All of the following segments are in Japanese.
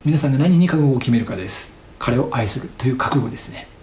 皆さんが何に覚悟を決めるかです。彼を愛するという覚悟ですね。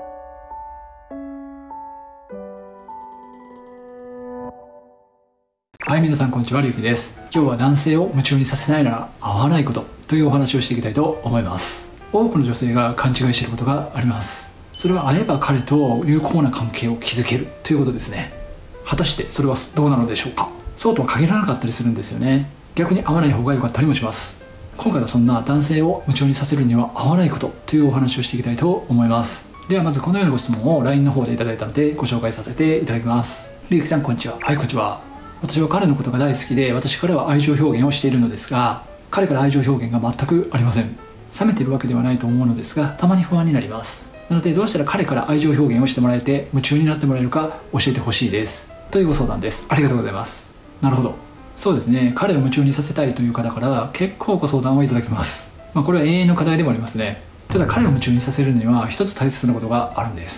はい、皆さんこんにちは、りゅうきです。今日は男性を夢中にさせないなら合わないことというお話をしていきたいと思います。多くの女性が勘違いしていることがあります。それは会えば彼と有効な関係を築けるということですね。果たしてそれはどうなのでしょうか。そうとは限らなかったりするんですよね。逆に会わない方が良かったりもします。今回はそんな男性を夢中にさせるには合わないことというお話をしていきたいと思います。ではまずこのようなご質問を LINE の方でいただいたのでご紹介させていただきます。りゅうきさんこんにちは。はい、こんにちは。私は彼のことが大好きで、私からは愛情表現をしているのですが、彼から愛情表現が全くありません。冷めているわけではないと思うのですが、たまに不安になります。なのでどうしたら彼から愛情表現をしてもらえて夢中になってもらえるか教えてほしいですというご相談です。ありがとうございます。なるほど、そうですね。彼を夢中にさせたいという方から結構ご相談をいただきます。これは永遠の課題でもありますね。ただ彼を夢中にさせるには一つ大切なことがあるんです。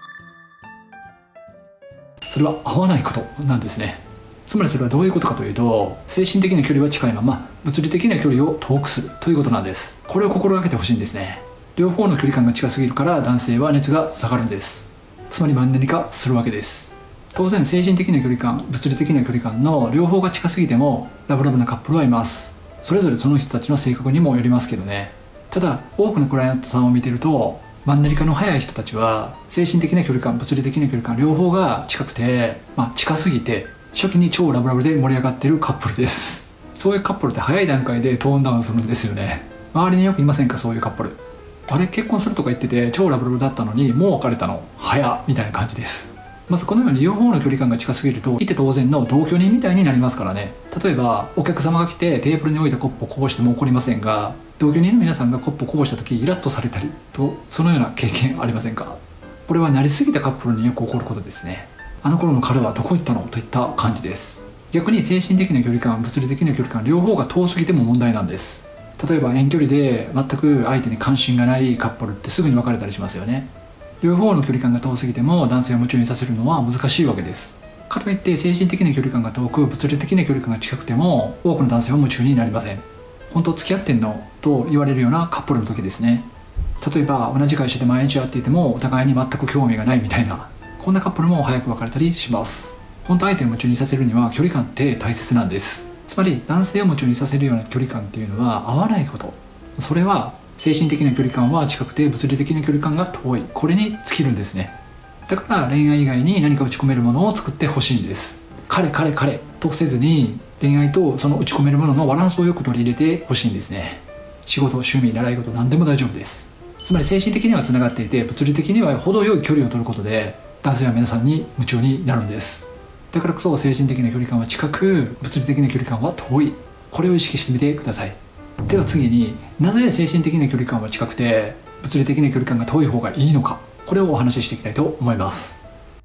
それは合わないことなんですね。つまりそれはどういうことかというと、精神的な距離は近いまま物理的な距離を遠くするということなんです。これを心がけてほしいんですね。両方の距離感が近すぎるから男性は熱が下がるんです。つまりマンネリ化するわけです。当然精神的な距離感、物理的な距離感の両方が近すぎてもラブラブなカップルはいます。それぞれその人たちの性格にもよりますけどね。ただ多くのクライアントさんを見てると、マンネリ化の早い人たちは精神的な距離感、物理的な距離感両方が近くて、近すぎて初期に超ラブラブで盛り上がってるカップルです。そういうカップルって早い段階でトーンダウンするんですよね。周りによくいませんか、そういうカップル。あれ結婚するとか言ってて超ラブラブだったのにもう別れたの早っみたいな感じです。まずこのように両方の距離感が近すぎるといて当然の同居人みたいになりますからね。例えばお客様が来てテーブルに置いたコップをこぼしても怒りませんが、同居人の皆さんがコップをこぼした時イラッとされたりと、そのような経験ありませんか。これはなりすぎたカップルによく起こることですね。あの頃の彼はどこ行ったのといった感じです。逆に精神的な距離感、物理的な距離感両方が遠すぎても問題なんです。例えば遠距離で全く相手に関心がないカップルってすぐに別れたりしますよね。両方の距離感が遠すぎても男性を夢中にさせるのは難しいわけです。かといって精神的な距離感が遠く物理的な距離感が近くても多くの男性は夢中になりません。本当付き合ってんのと言われるようなカップルの時ですね。例えば同じ会社で毎日会っていてもお互いに全く興味がないみたいな、こんなカップルも早く別れたりします。本当相手を夢中にさせるには距離感って大切なんです。つまり男性を夢中にさせるような距離感っていうのは合わないこと。それは精神的な距離感は近くて物理的な距離感が遠い、これに尽きるんですね。だから恋愛以外に何か打ち込めるものを作ってほしいんです。彼とせずに恋愛とその打ち込めるもののバランスをよく取り入れてほしいんですね。仕事、趣味、習い事何でも大丈夫です。つまり精神的にはつながっていて物理的には程よい距離を取ることで男性は皆さんに夢中になるんです。だからこそ精神的な距離感は近く物理的な距離感は遠い、これを意識してみてください。では次に、なぜ精神的な距離感は近くて物理的な距離感が遠い方がいいのか、これをお話ししていきたいと思います。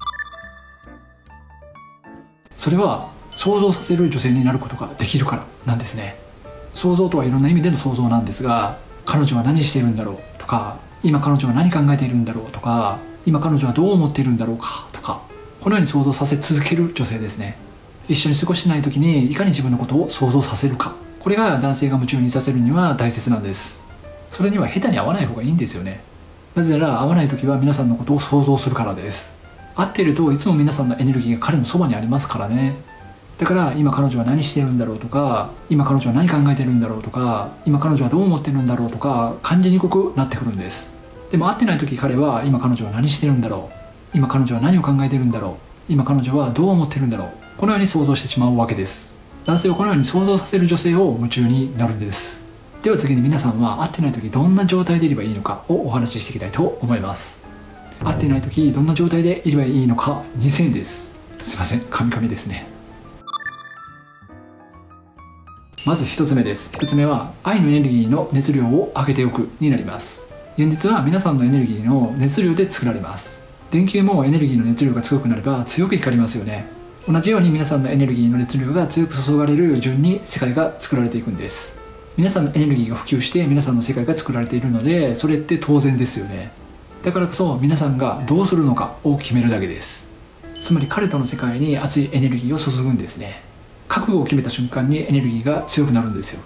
それは想像させる女性になることができるからなんですね。想像とはいろんな意味での想像なんですが、彼女は何しているんだろうとか、今彼女は何考えているんだろうとか、今彼女はどう思っているんだろうかとか、このように想像させ続ける女性ですね。一緒に過ごしてない時にいかに自分のことを想像させるか、これが男性が夢中にさせるには大切なんです。それには下手に合わない方がいいんですよね。なぜなら合わない時は皆さんのことを想像するからです。合っているといつも皆さんのエネルギーが彼のそばにありますからね。だから今彼女は何してるんだろうとか、今彼女は何考えてるんだろうとか、今彼女はどう思ってるんだろうとか感じにくくなってくるんです。でも会ってない時彼は今彼女は何してるんだろう、今彼女は何を考えてるんだろう、今彼女はどう思ってるんだろう、このように想像してしまうわけです。男性をこのように想像させる女性を夢中になるんです。では次に皆さんは会ってない時どんな状態でいればいいのかをお話ししていきたいと思います。会ってない時どんな状態でいればいいのか2000です。すいません、カミカミですね。まず1つ目です。1つ目は愛のエネルギーの熱量を上げておくになります。現実は皆さんのエネルギーの熱量で作られます。電球もエネルギーの熱量が強くなれば強く光りますよね。同じように皆さんのエネルギーの熱量が強く注がれる順に世界が作られていくんです。皆さんのエネルギーが普及して皆さんの世界が作られているので、それって当然ですよね。だからこそ皆さんがどうするのかを決めるだけです。つまり彼との世界に熱いエネルギーを注ぐんですね。覚悟を決めた瞬間にエネルギーが強くなるんですよ。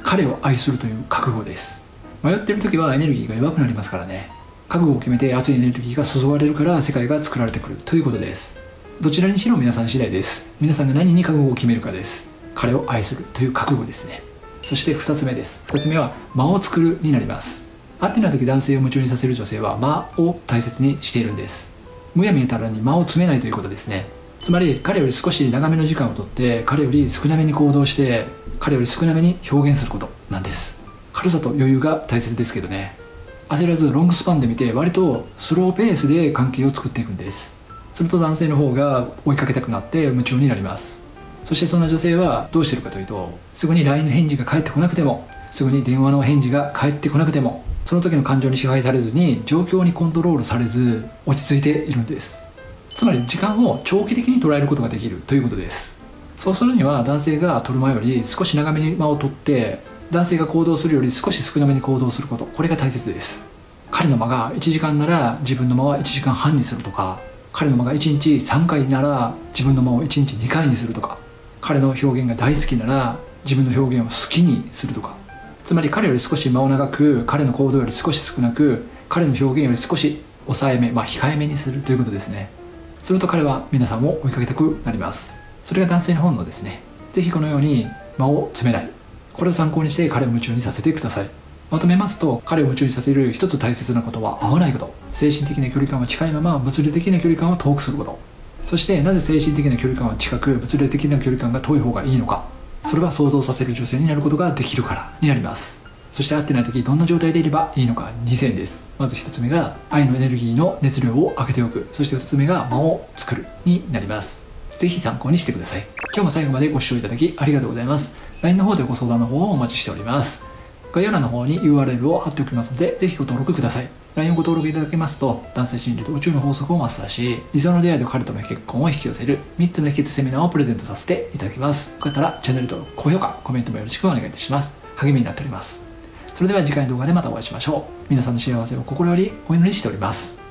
彼を愛するという覚悟です。迷っている時はエネルギーが弱くなりますからね。覚悟を決めて熱いエネルギーが注がれるから世界が作られてくるということです。どちらにしろ皆さん次第です。皆さんが何に覚悟を決めるかです。彼を愛するという覚悟ですね。そして2つ目です。2つ目は間を作るになります。会ってない時男性を夢中にさせる女性は間を大切にしているんです。むやみやたらに間を詰めないということですね。つまり彼より少し長めの時間をとって彼より少なめに行動して彼より少なめに表現することなんです。軽さと余裕が大切ですけどね。焦らずロングスパンで見て割とスローペースで関係を作っていくんです。すると男性の方が追いかけたくなって夢中になります。そしてそんな女性はどうしてるかというと、すぐに LINE の返事が返ってこなくても、すぐに電話の返事が返ってこなくても、その時の感情に支配されずに状況にコントロールされず落ち着いているんです。つまり時間を長期的に捉えることができるということです。そうするには男性が取る間より少し長めに間を取って、男性が行動するより少し少なめに行動すること、これが大切です。彼の間が1時間なら自分の間は1時間半にするとか、彼の間が1日3回なら自分の間を1日2回にするとか、彼の表現が大好きなら自分の表現を好きにするとか、つまり彼より少し間を長く、彼の行動より少し少なく、彼の表現より少し抑えめ、控えめにするということですね。すると彼は皆さんを追いかけたくなります。それが男性の本能ですね。ぜひこのように間を詰めない、これを参考にして彼を夢中にさせてください。まとめますと、彼を夢中にさせる一つ大切なことは合わないこと、精神的な距離感は近いまま物理的な距離感は遠くすること、そしてなぜ精神的な距離感は近く物理的な距離感が遠い方がいいのか、それは想像させる女性になることができるからになります。そして会ってない時どんな状態でいればいいのか2選です。まず1つ目が愛のエネルギーの熱量を上げておく、そして2つ目が間を作るになります。ぜひ参考にしてください。今日も最後までご視聴いただきありがとうございます。 LINE の方でご相談の方をお待ちしております。概要欄の方に URL を貼っておきますので、ぜひご登録ください。 LINE をご登録いただけますと、男性心理と宇宙の法則をマスターし、理想の出会いと彼との結婚を引き寄せる3つの秘訣セミナーをプレゼントさせていただきます。よかったらチャンネル登録、高評価、コメントもよろしくお願いいたします。励みになっております。それでは次回の動画でまたお会いしましょう。皆さんの幸せを心よりお祈りしております。